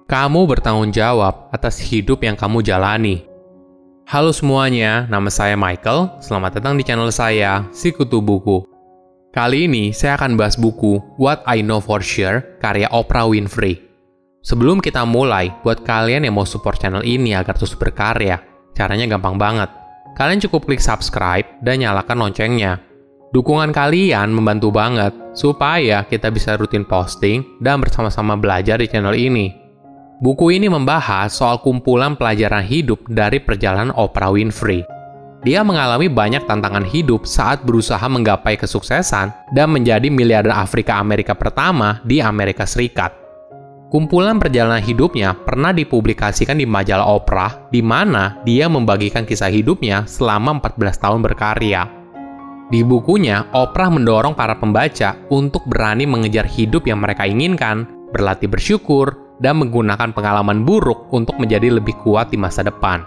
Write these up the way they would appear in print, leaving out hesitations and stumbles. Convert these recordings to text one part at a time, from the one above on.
Kamu bertanggung jawab atas hidup yang kamu jalani. Halo semuanya, nama saya Michael. Selamat datang di channel saya, Sikutu Buku. Kali ini saya akan bahas buku What I Know For Sure, karya Oprah Winfrey. Sebelum kita mulai, buat kalian yang mau support channel ini agar terus berkarya, caranya gampang banget. Kalian cukup klik subscribe dan nyalakan loncengnya. Dukungan kalian membantu banget supaya kita bisa rutin posting dan bersama-sama belajar di channel ini. Buku ini membahas soal kumpulan pelajaran hidup dari perjalanan Oprah Winfrey. Dia mengalami banyak tantangan hidup saat berusaha menggapai kesuksesan dan menjadi miliarder Afrika Amerika pertama di Amerika Serikat. Kumpulan perjalanan hidupnya pernah dipublikasikan di majalah Oprah, di mana dia membagikan kisah hidupnya selama 14 tahun berkarya. Di bukunya, Oprah mendorong para pembaca untuk berani mengejar hidup yang mereka inginkan, berlatih bersyukur, dan menggunakan pengalaman buruk untuk menjadi lebih kuat di masa depan.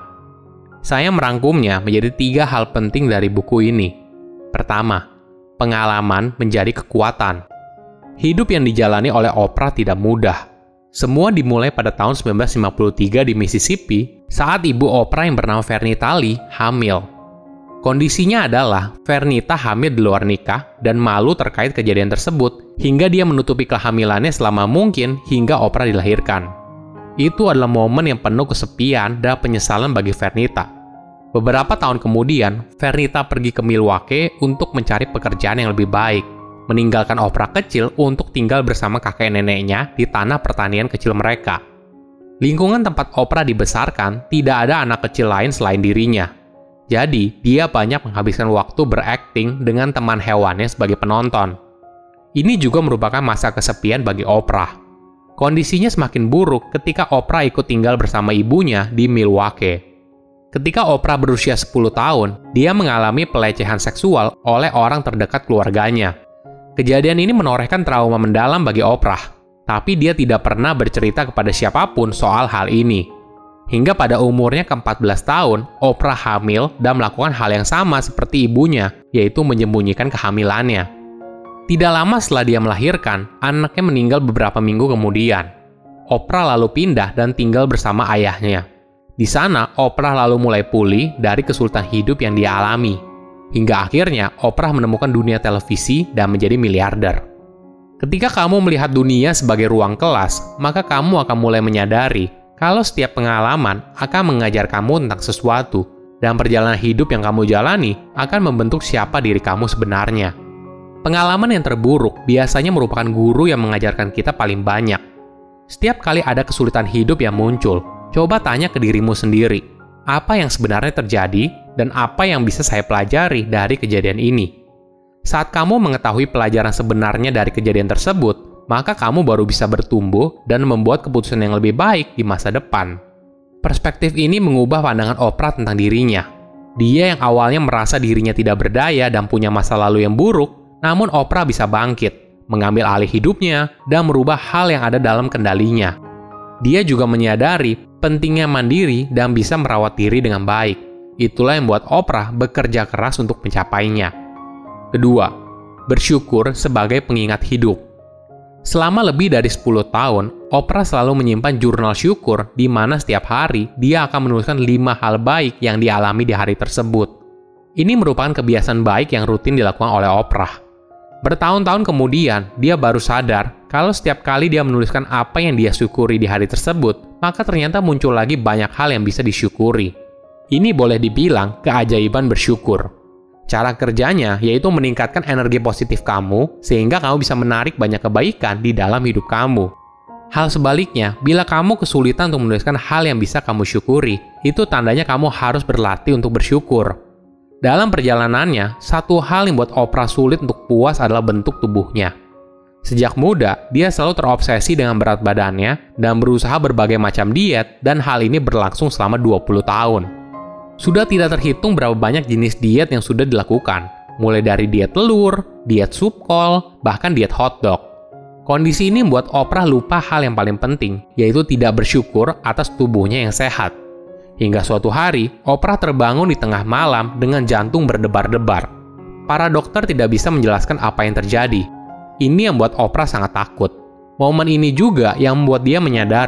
Saya merangkumnya menjadi 3 hal penting dari buku ini. Pertama, pengalaman menjadi kekuatan. Hidup yang dijalani oleh Oprah tidak mudah. Semua dimulai pada tahun 1953 di Mississippi saat ibu Oprah yang bernama Vernita Lee hamil. Kondisinya adalah Vernita hamil di luar nikah dan malu terkait kejadian tersebut hingga dia menutupi kehamilannya selama mungkin hingga Oprah dilahirkan. Itu adalah momen yang penuh kesepian dan penyesalan bagi Vernita. Beberapa tahun kemudian, Vernita pergi ke Milwaukee untuk mencari pekerjaan yang lebih baik, meninggalkan Oprah kecil untuk tinggal bersama kakek neneknya di tanah pertanian kecil mereka. Lingkungan tempat Oprah dibesarkan tidak ada anak kecil lain selain dirinya. Jadi, dia banyak menghabiskan waktu berakting dengan teman hewannya sebagai penonton. Ini juga merupakan masa kesepian bagi Oprah. Kondisinya semakin buruk ketika Oprah ikut tinggal bersama ibunya di Milwaukee. Ketika Oprah berusia 10 tahun, dia mengalami pelecehan seksual oleh orang terdekat keluarganya. Kejadian ini menorehkan trauma mendalam bagi Oprah, tapi dia tidak pernah bercerita kepada siapapun soal hal ini. Hingga pada umurnya ke-14 tahun, Oprah hamil dan melakukan hal yang sama seperti ibunya, yaitu menyembunyikan kehamilannya. Tidak lama setelah dia melahirkan, anaknya meninggal beberapa minggu kemudian. Oprah lalu pindah dan tinggal bersama ayahnya. Di sana, Oprah lalu mulai pulih dari kesulitan hidup yang dia alami. Hingga akhirnya, Oprah menemukan dunia televisi dan menjadi miliarder. Ketika kamu melihat dunia sebagai ruang kelas, maka kamu akan mulai menyadari kalau setiap pengalaman akan mengajar kamu tentang sesuatu, dan perjalanan hidup yang kamu jalani akan membentuk siapa diri kamu sebenarnya. Pengalaman yang terburuk biasanya merupakan guru yang mengajarkan kita paling banyak. Setiap kali ada kesulitan hidup yang muncul, coba tanya ke dirimu sendiri, apa yang sebenarnya terjadi dan apa yang bisa saya pelajari dari kejadian ini. Saat kamu mengetahui pelajaran sebenarnya dari kejadian tersebut, maka kamu baru bisa bertumbuh dan membuat keputusan yang lebih baik di masa depan. Perspektif ini mengubah pandangan Oprah tentang dirinya. Dia yang awalnya merasa dirinya tidak berdaya dan punya masa lalu yang buruk, namun Oprah bisa bangkit, mengambil alih hidupnya, dan merubah hal yang ada dalam kendalinya. Dia juga menyadari pentingnya mandiri dan bisa merawat diri dengan baik. Itulah yang membuat Oprah bekerja keras untuk mencapainya. Kedua, bersyukur sebagai pengingat hidup. Selama lebih dari 10 tahun, Oprah selalu menyimpan jurnal syukur di mana setiap hari dia akan menuliskan 5 hal baik yang dialami di hari tersebut. Ini merupakan kebiasaan baik yang rutin dilakukan oleh Oprah. Bertahun-tahun kemudian, dia baru sadar kalau setiap kali dia menuliskan apa yang dia syukuri di hari tersebut, maka ternyata muncul lagi banyak hal yang bisa disyukuri. Ini boleh dibilang keajaiban bersyukur. Cara kerjanya yaitu meningkatkan energi positif kamu sehingga kamu bisa menarik banyak kebaikan di dalam hidup kamu. Hal sebaliknya, bila kamu kesulitan untuk menuliskan hal yang bisa kamu syukuri, itu tandanya kamu harus berlatih untuk bersyukur. Dalam perjalanannya, satu hal yang buat Oprah sulit untuk puas adalah bentuk tubuhnya. Sejak muda, dia selalu terobsesi dengan berat badannya dan berusaha berbagai macam diet, dan hal ini berlangsung selama 20 tahun. Sudah tidak terhitung berapa banyak jenis diet yang sudah dilakukan, mulai dari diet telur, diet sup kol, bahkan diet hotdog. Kondisi ini membuat Oprah lupa hal yang paling penting, yaitu tidak bersyukur atas tubuhnya yang sehat. Hingga suatu hari, Oprah terbangun di tengah malam dengan jantung berdebar-debar. Para dokter tidak bisa menjelaskan apa yang terjadi. Ini yang membuat Oprah sangat takut. Momen ini juga yang membuat dia menyadari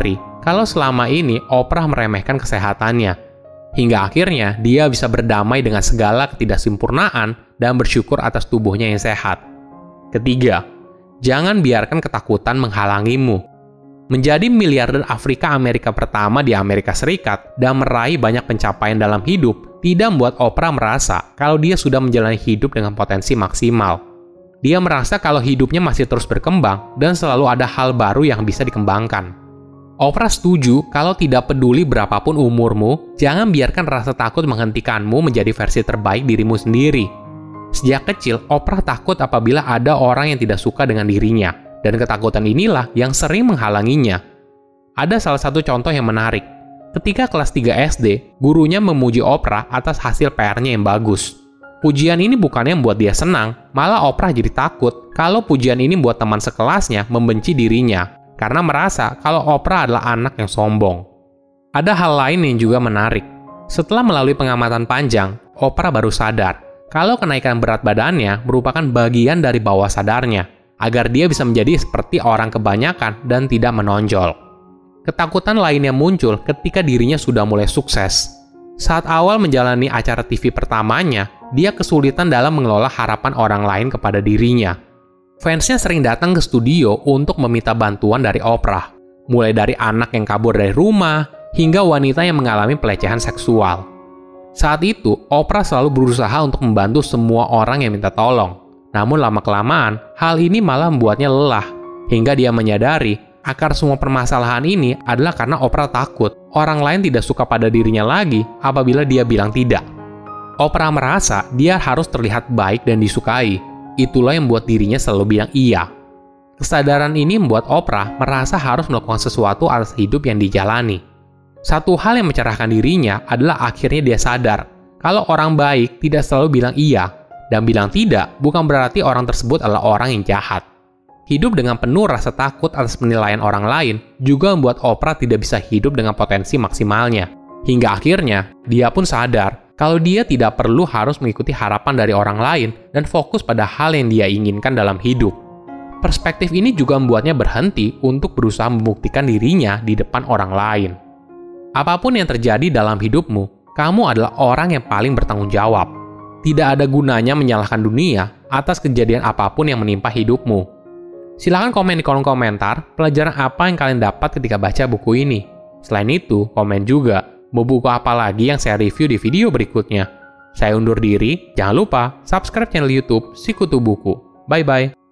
kalau selama ini Oprah meremehkan kesehatannya. Hingga akhirnya dia bisa berdamai dengan segala ketidaksempurnaan dan bersyukur atas tubuhnya yang sehat. Ketiga, jangan biarkan ketakutan menghalangimu. Menjadi miliarder Afrika Amerika pertama di Amerika Serikat dan meraih banyak pencapaian dalam hidup tidak membuat Oprah merasa kalau dia sudah menjalani hidup dengan potensi maksimal. Dia merasa kalau hidupnya masih terus berkembang dan selalu ada hal baru yang bisa dikembangkan. Oprah setuju kalau tidak peduli berapapun umurmu, jangan biarkan rasa takut menghentikanmu menjadi versi terbaik dirimu sendiri. Sejak kecil, Oprah takut apabila ada orang yang tidak suka dengan dirinya, dan ketakutan inilah yang sering menghalanginya. Ada salah satu contoh yang menarik. Ketika kelas 3 SD, gurunya memuji Oprah atas hasil PR-nya yang bagus. Pujian ini bukannya membuat dia senang, malah Oprah jadi takut kalau pujian ini membuat teman sekelasnya membenci dirinya, karena merasa kalau Oprah adalah anak yang sombong. Ada hal lain yang juga menarik. Setelah melalui pengamatan panjang, Oprah baru sadar kalau kenaikan berat badannya merupakan bagian dari bawah sadarnya, agar dia bisa menjadi seperti orang kebanyakan dan tidak menonjol. Ketakutan lainnya muncul ketika dirinya sudah mulai sukses. Saat awal menjalani acara TV pertamanya, dia kesulitan dalam mengelola harapan orang lain kepada dirinya. Fansnya sering datang ke studio untuk meminta bantuan dari Oprah, mulai dari anak yang kabur dari rumah, hingga wanita yang mengalami pelecehan seksual. Saat itu, Oprah selalu berusaha untuk membantu semua orang yang minta tolong. Namun lama-kelamaan, hal ini malah membuatnya lelah, hingga dia menyadari akar semua permasalahan ini adalah karena Oprah takut orang lain tidak suka pada dirinya lagi apabila dia bilang tidak. Oprah merasa dia harus terlihat baik dan disukai. Itulah yang membuat dirinya selalu bilang iya. Kesadaran ini membuat Oprah merasa harus melakukan sesuatu atas hidup yang dijalani. Satu hal yang mencerahkan dirinya adalah akhirnya dia sadar kalau orang baik tidak selalu bilang iya, dan bilang tidak bukan berarti orang tersebut adalah orang yang jahat. Hidup dengan penuh rasa takut atas penilaian orang lain juga membuat Oprah tidak bisa hidup dengan potensi maksimalnya. Hingga akhirnya, dia pun sadar kalau dia tidak perlu harus mengikuti harapan dari orang lain dan fokus pada hal yang dia inginkan dalam hidup. Perspektif ini juga membuatnya berhenti untuk berusaha membuktikan dirinya di depan orang lain. Apapun yang terjadi dalam hidupmu, kamu adalah orang yang paling bertanggung jawab. Tidak ada gunanya menyalahkan dunia atas kejadian apapun yang menimpa hidupmu. Silahkan komen di kolom komentar pelajaran apa yang kalian dapat ketika baca buku ini. Selain itu, komen juga mau buku apa lagi yang saya review di video berikutnya. Saya undur diri, jangan lupa subscribe channel YouTube Sikutu Buku. Bye-bye.